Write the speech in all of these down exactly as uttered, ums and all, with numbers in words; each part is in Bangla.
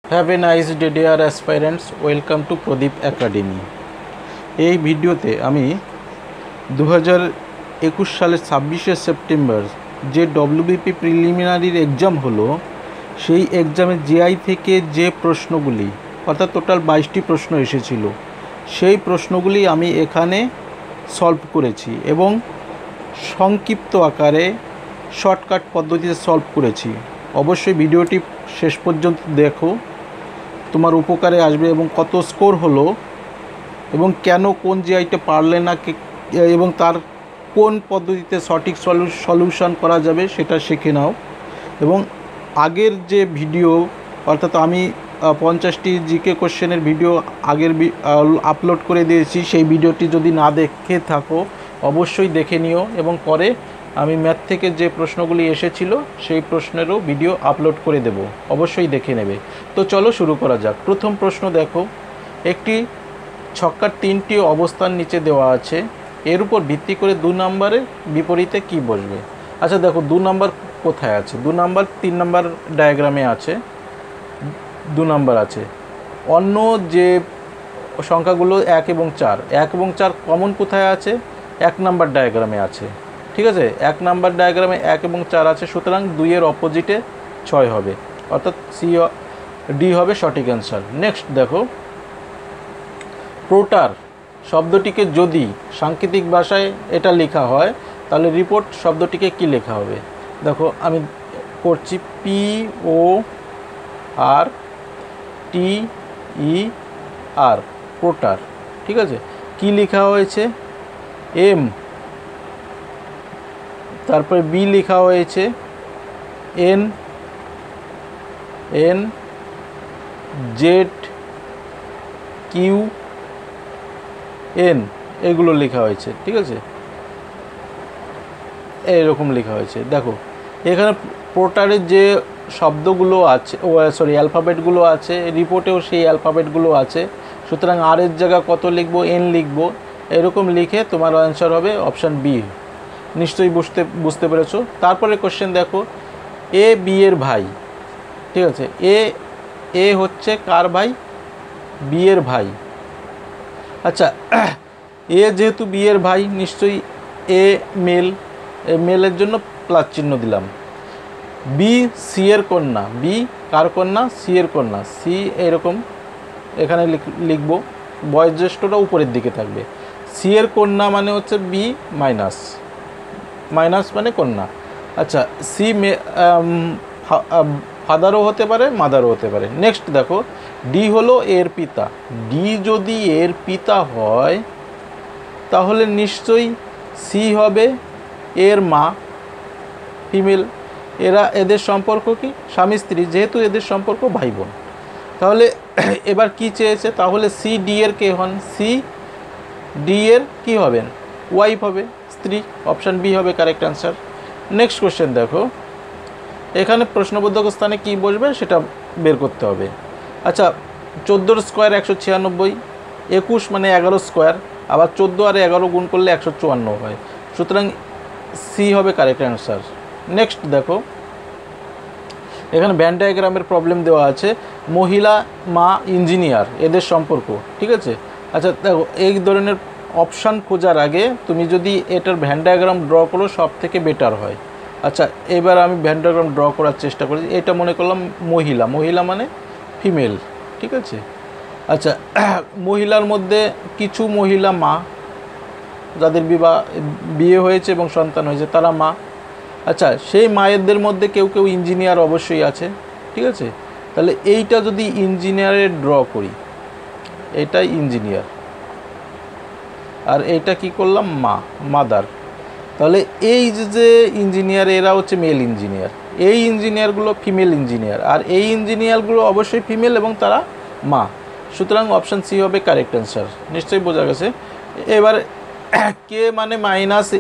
Have a nice day dear aspirants, welcome to Pradip academy. এই ভিডিওতে আমি দু হাজার একুশ সালের ছাব্বিশে সেপ্টেম্বর যে ডব্লিউবিপি প্রিলিমিনারির এক্সাম হলো, সেই এক্সামে জেআই থেকে যে প্রশ্নগুলি অর্থাৎ টোটাল বাইশটি প্রশ্ন এসেছিল, সেই প্রশ্নগুলি আমি এখানে সলভ করেছি এবং সংক্ষিপ্ত আকারে শর্টকাট পদ্ধতিতে সলভ করেছি। অবশ্যই ভিডিওটি শেষ পর্যন্ত দেখো, তোমার উপকারে আসবে। এবং কত স্কোর হলো এবং কেন কোন জিআইটা পারলে না এবং তার কোন পদ্ধতিতে সঠিক সলিউশন করা যাবে সেটা শিখে নাও। এবং আগের যে ভিডিও অর্থাৎ আমি পঞ্চাশটি জিকে কোশ্চেনের ভিডিও আগের আপলোড করে দিয়েছি, সেই ভিডিওটি যদি না দেখে থাকো অবশ্যই দেখে নিও। এবং পরে আমি ম্যাথ থেকে যে প্রশ্নগুলি এসেছিল সেই প্রশ্নেরও ভিডিও আপলোড করে দেব, অবশ্যই দেখে নেবে। তো চলো শুরু করা যাক। প্রথম প্রশ্ন দেখো, একটি ছক্কার তিনটি অবস্থান নিচে দেওয়া আছে, এর উপর ভিত্তি করে দু নম্বরের বিপরীতে কি বসবে। আচ্ছা দেখো, দু নম্বর কোথায় আছে? দু নম্বর তিন নম্বর ডায়াগ্রামে আছে, দু নম্বর আছে। অন্য যে সংখ্যাগুলো এক এবং চার, এক এবং চার কমন কোথায় আছে? এক নম্বর ডায়াগ্রামে আছে। ঠিক আছে, এক নাম্বার ডায়াগ্রামে এক এবং চার আছে, সুতরাং দুইয়ের অপোজিটে ছয় হবে, অর্থাৎ সি ডি হবে সঠিক অ্যান্সার। নেক্সট দেখো, প্রোটার শব্দটিকে যদি সাংকেতিক ভাষায় এটা লেখা হয় তাহলে রিপোর্ট শব্দটিকে কি লেখা হবে? দেখো আমি করছি, পি ও আর টি ই আর, প্রোটার। ঠিক আছে, কি লেখা হয়েছে? এম, তারপরে বি লেখা হয়েছে N, N Z Q N, এগুলো লেখা হয়েছে। ঠিক আছে, এইরকম লেখা হয়েছে। দেখো এখানে পোর্টারের যে শব্দগুলো আছে, ও সরি অ্যালফাবেটগুলো আছে, রিপোর্টেও সেই অ্যালফাবেটগুলো আছে, সুতরাং আর এর জায়গা কত লিখবো? এন লিখবো। এরকম লিখে তোমার অ্যান্সার হবে অপশান বি। নিশ্চয়ই বুঝতে বুঝতে পেরেছো। তারপরে কোশ্চেন দেখো, এ বি এর ভাই। ঠিক আছে, এ এ হচ্ছে কার ভাই? বি এর ভাই। আচ্ছা, এ যেহেতু বি এর ভাই, নিশ্চয়ই এ মেল, এ মেলের জন্য প্লাস চিহ্ন দিলাম। বি সি এর কন্যা, বি কার কন্যা? সি এর কন্যা, সি এরকম এখানে লিখবো, বয়োজ্যেষ্ঠটা উপরের দিকে থাকবে। সি এর কন্যা মানে হচ্ছে বি মাইনাস, মাইনাস মানে কন্যা। আচ্ছা, সি মে ফাদারও হতে পারে, মাদারও হতে পারে। নেক্সট দেখো, ডি হলো এর পিতা। ডি যদি এর পিতা হয় তাহলে নিশ্চয়ই সি হবে এর মা, ফিমেল। এরা এদের সম্পর্ক কি? স্বামী স্ত্রী, যেহেতু এদের সম্পর্ক ভাই বোন। তাহলে এবার কি চেয়েছে? তাহলে সি ডি এর কে হন? সি ডি এর কি হবেন? ওয়াইফ হবে, স্ত্রী। অপশান বি হবে কারেক্ট অ্যান্সার। নেক্সট কোশ্চেন দেখো, এখানে প্রশ্নবোধক স্থানে কি বসবে সেটা বের করতে হবে। আচ্ছা, চোদ্দোর স্কোয়ার একশো ছিয়ানব্বই, একুশ মানে এগারো স্কোয়ার, আবার চোদ্দো আর এগারো গুণ করলে একশো চুয়ান্ন হয়, সুতরাং সি হবে কারেক্ট অ্যান্সার। নেক্সট দেখো, এখানে ভ্যান ডায়াগ্রামের প্রবলেম দেওয়া আছে, মহিলা, মা, ইঞ্জিনিয়ার, এদের সম্পর্ক। ঠিক আছে, আচ্ছা দেখো, এই ধরনের অপশান খোঁজার আগে তুমি যদি এটার ভ্যান ডায়াগ্রাম ড্র করো সব থেকে বেটার হয়। আচ্ছা, এবার আমি ভ্যান ডায়াগ্রাম ড্র করার চেষ্টা করি। এটা মনে করলাম মহিলা, মহিলা মানে ফিমেল। ঠিক আছে, আচ্ছা মহিলার মধ্যে কিছু মহিলা মা, যাদের বিবাহ বিয়ে হয়েছে এবং সন্তান হয়েছে তারা মা। আচ্ছা, সেই মায়েদের মধ্যে কেউ কেউ ইঞ্জিনিয়ার অবশ্যই আছে। ঠিক আছে, তাহলে এইটা যদি ইঞ্জিনিয়ারের ড্র করি, এটা ইঞ্জিনিয়ার, আর এইটা কি করলাম? মা, মাদার। তাহলে এই যে ইঞ্জিনিয়ার, এরা হচ্ছে মেল ইঞ্জিনিয়ার, এই ইঞ্জিনিয়ারগুলো ফিমেল ইঞ্জিনিয়ার, আর এই ইঞ্জিনিয়ারগুলো অবশ্যই ফিমেল এবং তারা মা, সুতরাং অপশান সি হবে কারেক্ট অ্যান্সার। নিশ্চয়ই বোঝা গেছে। এবার কে মানে মাইনাস,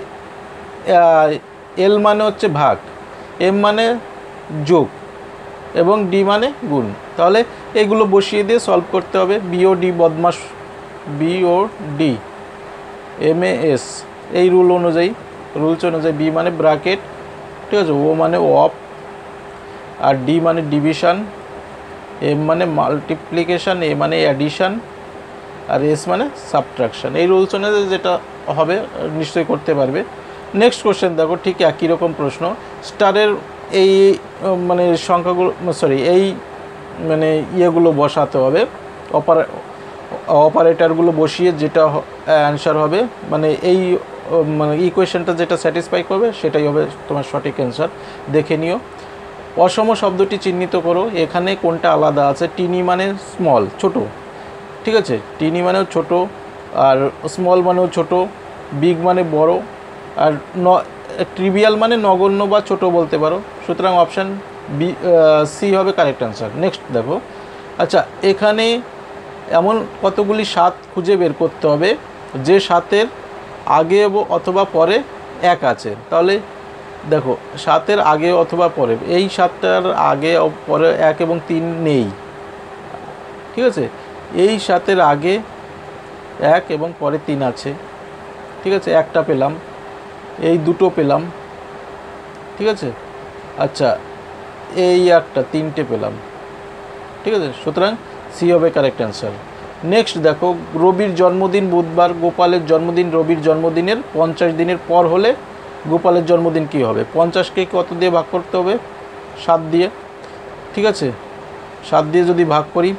এল মানে হচ্ছে ভাগ, এম মানে যোগ এবং ডি মানে গুণ। তাহলে এগুলো বসিয়ে দিয়ে সলভ করতে হবে। B O D BODMAS, B O D M A S, এই রুল অনুযায়ী, রুলস অনুযায়ী বি মানে ব্র্যাকেট, ঠিক আছে, ও মানে অফ, আর ডি মানে ডিভিশন, এম মানে মাল্টিপ্লিকেশান, এ মানে অ্যাডিশান, আর এস মানে সাবট্রাকশান। এই রুলস অনুযায়ী যেটা হবে নিশ্চয়ই করতে পারবে। নেক্সট কোশ্চেন দেখো, ঠিক একই রকম প্রশ্ন। স্টারের এই মানে সংখ্যাগুলো, সরি এই মানে ইয়েগুলো বসাতে হবে, অপারে অপারেটারগুলো বসিয়ে যেটা অ্যান্সার হবে, মানে এই মানে ইকুয়েশনটা যেটা স্যাটিসফাই করবে সেটাই হবে তোমার সঠিক অ্যান্সার। দেখে নিও। অসম শব্দটি চিহ্নিত করো, এখানে কোনটা আলাদা আছে? টিনি মানে স্মল, ছোট, ঠিক আছে, টিনি মানেও ছোট, আর স্মল মানেও ছোট, বিগ মানে বড়, আর ন ট্রিভিয়াল মানে নগণ্য বা ছোট বলতে পারো। সুতরাং অপশান বি সি হবে কারেক্ট অ্যান্সার। নেক্সট দেখো, আচ্ছা এখানে এমন কতগুলি সাত খুঁজে বের করতে হবে যে সাতের আগে অথবা পরে এক আছে। তাহলে দেখো সাতের আগে অথবা পরে, এই সাতটার আগে পরে এক এবং তিন নেই, ঠিক আছে। এই সাতের আগে এক এবং পরে তিন আছে, ঠিক আছে, একটা পেলাম, এই দুটো পেলাম, ঠিক আছে। আচ্ছা এই একটা, তিনটে পেলাম, ঠিক আছে। সুতরাং সি হবে কারেক্ট অ্যান্সার। নেক্সট দেখো, রবির জন্মদিন বুধবার, গোপালের জন্মদিন রবির জন্মদিনের পঞ্চাশ দিনের পর হলে গোপালের জন্মদিন কী হবে? পঞ্চাশকে কত দিয়ে ভাগ করতে হবে? সাত দিয়ে, ঠিক আছে। সাত দিয়ে যদি ভাগ করি,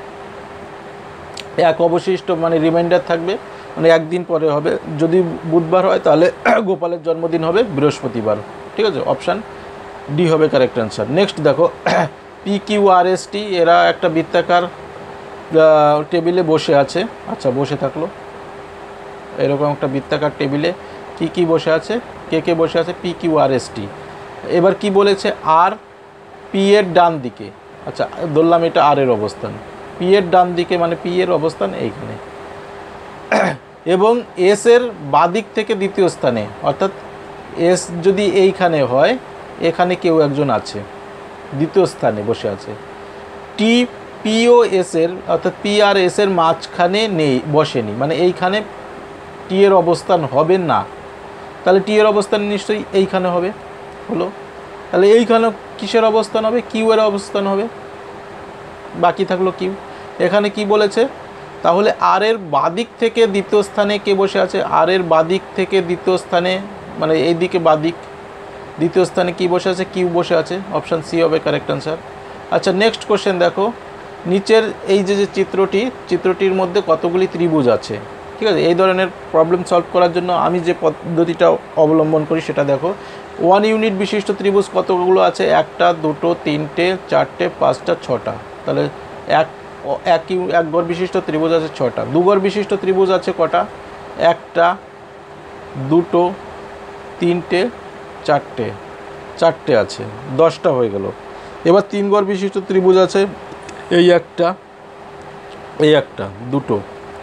এক অবশিষ্ট মানে রিমাইন্ডার থাকবে, মানে একদিন পরে হবে। যদি বুধবার হয় তাহলে গোপালের জন্মদিন হবে বৃহস্পতিবার, ঠিক আছে। অপশান ডি হবে কারেক্ট অ্যান্সার। নেক্সট দেখো, P Q R S T এরা একটা বৃত্তাকার টেবিলে বসে আছে। আচ্ছা বসে থাকলো, এরকম একটা বৃত্তাকার টেবিলে কি কি বসে আছে, কে কে বসে আছে? P Q R S T. এবার কি বলেছে? আর পি এর ডান দিকে, আচ্ছা ধরলাম এটা আর এর অবস্থান, পি এর ডান দিকে মানে পি এর অবস্থান এইখানে, এবং এস এর বাদিক থেকে দ্বিতীয় স্থানে, অর্থাৎ এস যদি এইখানে হয়, এখানে কেউ একজন আছে, দ্বিতীয় স্থানে বসে আছে। টি পি ও এস এর, অর্থাৎ পি আর এস এর মাঝখানে নেই, বসেনি, মানে এইখানে টি এর অবস্থান হবে না। তাহলে টি এর অবস্থান নিশ্চয়ই এইখানে হবে, হলো। তাহলে এইখানে কিসের অবস্থান হবে? কিউ এর অবস্থান হবে, বাকি থাকলো কিউ। এখানে কি বলেছে? তাহলে আর এর বাদিক থেকে দ্বিতীয় স্থানে কে বসে আছে? আর এর বাদিক থেকে দ্বিতীয় স্থানে, মানে এই দিকে বাদিক, দ্বিতীয় স্থানে কি বসে আছে? কিউ বসে আছে। অপশান সি হবে কারেক্ট অ্যান্সার। আচ্ছা নেক্সট কোশ্চেন দেখো, নিচের এই যে যে চিত্রটি, চিত্রটির মধ্যে কতগুলি ত্রিভুজ আছে, ঠিক আছে। এই ধরনের প্রবলেম সলভ করার জন্য আমি যে পদ্ধতিটা অবলম্বন করি সেটা দেখো। ওয়ান ইউনিট বিশিষ্ট ত্রিভুজ কতগুলো আছে? একটা, দুটো, তিনটে, চারটে, পাঁচটা, ছটা। তাহলে এক এক এক গড় বিশিষ্ট ত্রিভুজ আছে ছটা। দু গড় বিশিষ্ট ত্রিভুজ আছে কটা? একটা, দুটো, তিনটে, চারটে, চারটে আছে, দশটা হয়ে গেল। এবার তিন গড় বিশিষ্ট ত্রিভুজ আছে এই একটা, এই একটা, দুটো,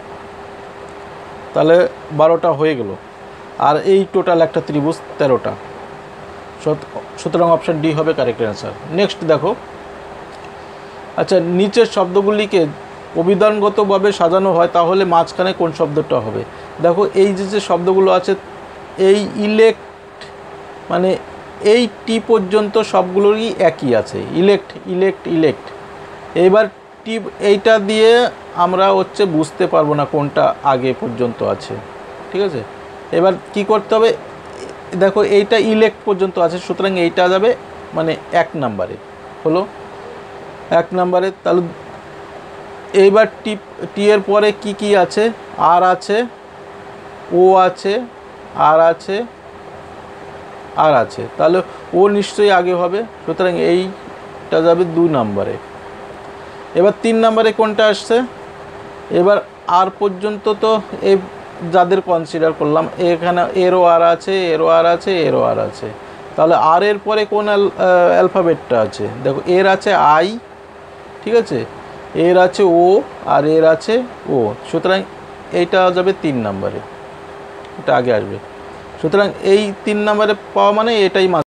তাহলে বারোটা হয়ে গেল। আর এই টোটাল একটা ত্রিভুজ তেরোটা। সুতরাং অপশান ডি হবে কারেক্ট অ্যান্সার। নেক্সট দেখো, আচ্ছা নিচের শব্দগুলিকে অভিধানগতভাবে সাজানো হয় তাহলে মাঝখানে কোন শব্দটা হবে? দেখো এই যে যে শব্দগুলো আছে, এই ইলেক্ট মানে এই টি পর্যন্ত সবগুলোরই একই আছে, ইলেক্ট ইলেক্ট ইলেক্ট। এইবার টি এইটা দিয়ে আমরা হচ্ছে বুঝতে পারবো না কোনটা আগে পর্যন্ত আছে, ঠিক আছে। এবার কি করতে হবে? দেখো এইটা ইলেক্ট পর্যন্ত আছে, সুতরাং এইটা যাবে মানে এক নাম্বারে, হলো এক নাম্বারে। তাহলে এইবার টি টি এর পরে কি কি আছে? আর আছে, ও আছে, আর আছে, আর আছে, তাহলে ও নিশ্চয়ই আগে হবে, সুতরাং এইটা যাবে দুই নাম্বারে। এবার তিন নাম্বারে কোনটা আসছে? এবার আর পর্যন্ত তো এই যাদের কনসিডার করলাম, এখানে এরও আর আছে, এরও আর আছে, এরও আর আছে, তাহলে আর এর পরে কোন অ্যালফাবেটটা আছে? দেখো এর আছে আই, ঠিক আছে, এর আছে ও, আর এর আছে ও, সুতরাং এইটা যাবে তিন নাম্বারে, এটা আগে আসবে। সুতরাং এই তিন নাম্বারে পাওয়া মানে এটাই